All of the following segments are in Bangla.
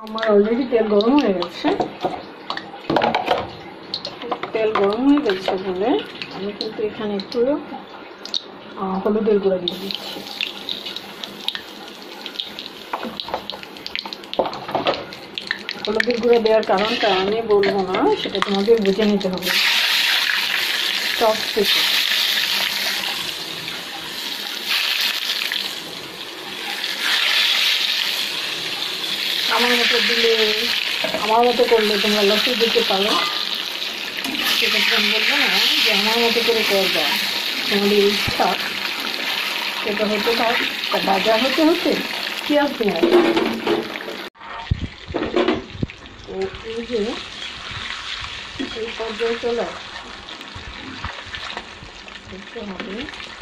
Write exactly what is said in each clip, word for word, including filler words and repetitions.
আমার অলরেডি তেল গরম হয়ে গেছে। তেল গরম হয়ে গেছে বলে আমি কিন্তু এখানে একটু হলুদের গুঁড়া দিয়ে দিচ্ছি। হলুদের গুঁড়া দেওয়ার কারণটা আমি বলবো না, সেটা তোমাদের বুঝে নিতে হবে সব থেকে। আমার মতো দিলে, আমার মতো করলে তোমরা লসে দিতে পারো, সেক্ষেত্রে আমি বলবো না যে আমার মতো করে করবা। তোমাদের ইচ্ছা সেটা হতে থাক, বাজার হতে হতে পেঁয়াজ দেওয়া। তো এই যে এই পর্যায়ে চলে দেখতে হবে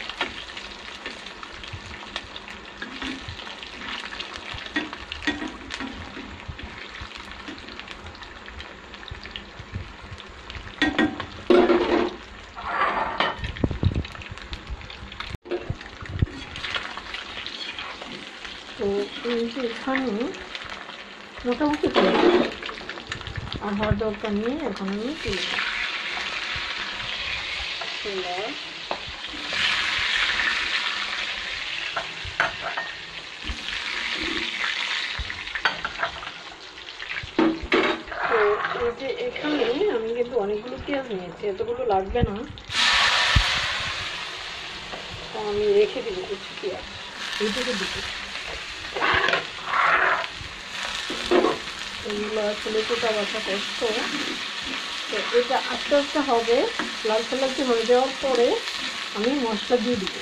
তো এই যে এখানে মোটামুটি আর হওয়ার দরকার নিয়ে এখন আমি তুলে তো এই যে এখানে আমি কিন্তু অনেকগুলো পেঁয়াজ নিয়েছি, এতগুলো লাগবে না, তো আমি রেখে দিব কিছু পেঁয়াজ এইটুকু দিতে। এগুলো আসলে কোটা বাছা কষ্ট, তো এটা আস্তে আস্তে হবে। লালচে লালচে হয়ে যাওয়ার পরে আমি মশলা দিয়ে দিব।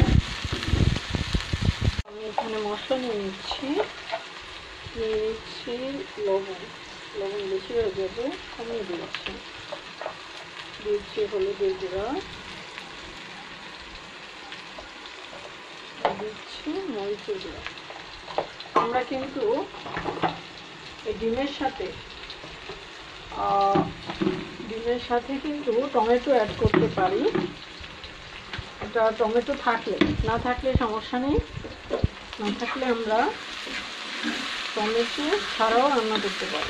আমি এখানে মশলা নিয়ে নিচ্ছি নিয়ে নিচ্ছি লবণ। লবণ বেশি হয়ে যাবে, কমিয়ে দিচ্ছি। দিচ্ছি হলুদের গুঁড়া, দিচ্ছি মরিচের গুঁড়া। আমরা কিন্তু এই ডিমের সাথে ডিমের সাথে কিন্তু টমেটো অ্যাড করতে পারি। এটা টমেটো থাকলে, না থাকলে সমস্যা নেই, না থাকলে আমরা টমেটো ছাড়াও রান্না করতে পারি।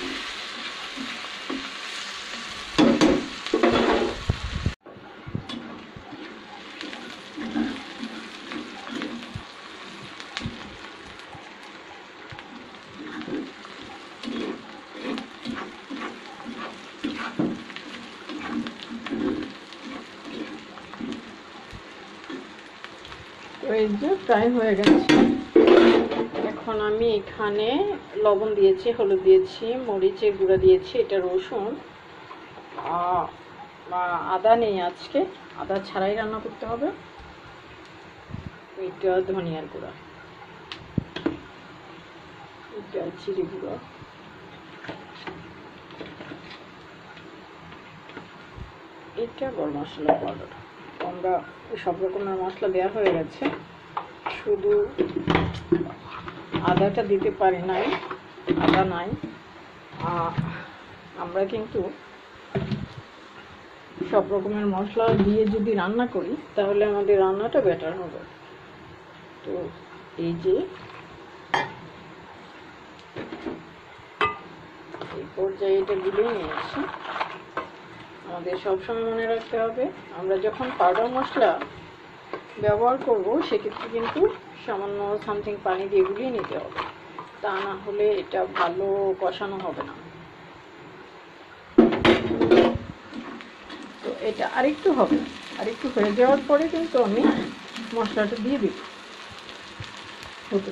এই যে প্রায় হয়ে গেছে। এখন আমি এখানে লবণ দিয়েছি, হলুদ দিয়েছি, মরিচের গুঁড়া দিয়েছি, এটা রসুন, আদা নেই আজকে, আদা ছাড়াই রান্না করতে হবে। এটা ধনিয়ার গুঁড়া, এটা জিরে গুঁড়া, এটা গরম মশলা পাউডার। আমরা সব রকমের মশলা দেওয়া হয়ে গেছে, শুধু আদাটা দিতে পারি নাই, আদা নাই। আমরা কিন্তু সব রকমের মশলা দিয়ে যদি রান্না করি তাহলে আমাদের রান্নাটা বেটার হবে। তো এই যে এই পর্যায়ে এটা গুলিয়ে নিয়েছি। আমাদের সবসময় মনে রাখতে হবে, আমরা যখন পাউডার মশলা ব্যবহার করব সেক্ষেত্রে কিন্তু সামান্য সামথিং পানি দিয়ে গুলিয়ে নিতে হবে, তা না হলে এটা ভালো কষানো হবে না। তো এটা আরেকটু হবে, আরেকটু হয়ে যাওয়ার পরে কিন্তু আমি মশলাটা দিয়ে দিব। হতে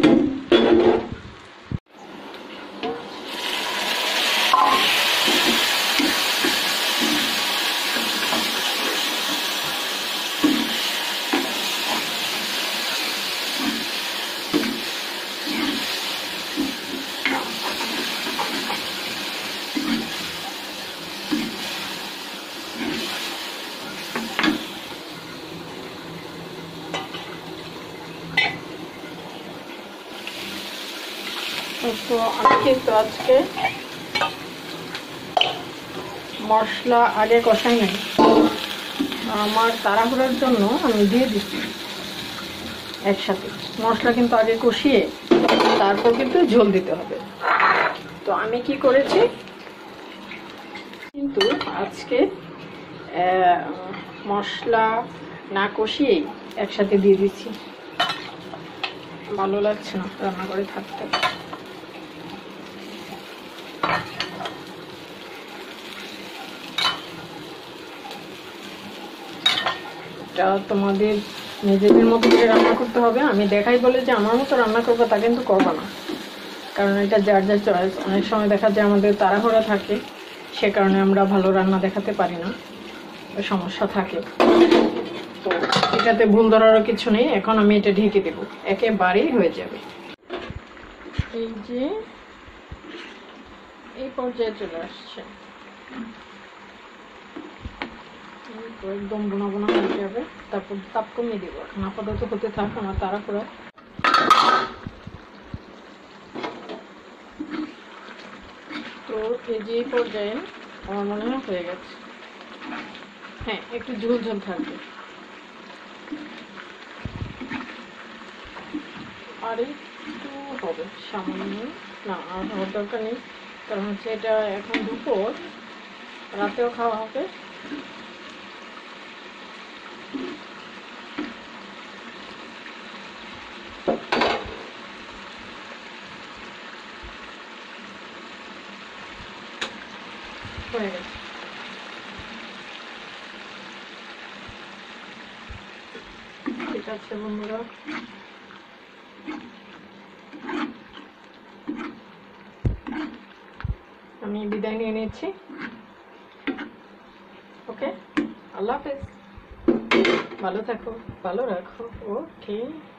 তো আমি কিন্তু আজকে মশলা আগে কষাই নাই, আমার তাড়াহুড়োর জন্য আমি দিয়ে দিচ্ছি একসাথে। মশলা কিন্তু আগে কষিয়ে তারপর কিন্তু ঝোল দিতে হবে। তো আমি কি করেছি কিন্তু আজকে মশলা না কষিয়েই একসাথে দিয়ে দিচ্ছি, ভালো লাগছে না রান্না করে থাকতে। এটা তোমাদের নিজেদের মতো করে রান্না করতে হবে। আমি দেখাই বলে যে আমার মতো রান্না করবো তা কিন্তু করবো না, কারণ এটা যার যার চয়েস। অনেক সময় দেখা যায় আমাদের তাড়াহুড়া থাকে, সে কারণে আমরা ভালো রান্না দেখাতে পারি না, সমস্যা থাকে। তো এটাতে ভুল ধরারও কিছু নেই। এখন আমি এটা ঢেকে দেবো, একেবারেই হয়ে যাবে। এই যে এই পর্যায়ে চলে আসছে, একদম বোনা বোনা হয়ে যাবে। তারপর তাপ কমিয়ে দেবো। এখন আপাতত হতে থাক, আমার তাড়াহুড়া। তো এই যে পর্যায়ে আমার মনে হয় হয়ে গেছে। হ্যাঁ, একটু ঝোল ঝোল থাকবে, আর একটু হবে সামান্য। না, আর হওয়ার দরকার নেই, কারণ হচ্ছে এটা এখন দুপুর, রাতেও খাওয়া হবে। হয়ে গেছে। ঠিক আছে বন্ধুরা, আমি বিদায় নিয়ে নিচ্ছি। ওকে, আল্লাহ হাফেজ, ভালো থাকো, ভালো রাখো। ওকে।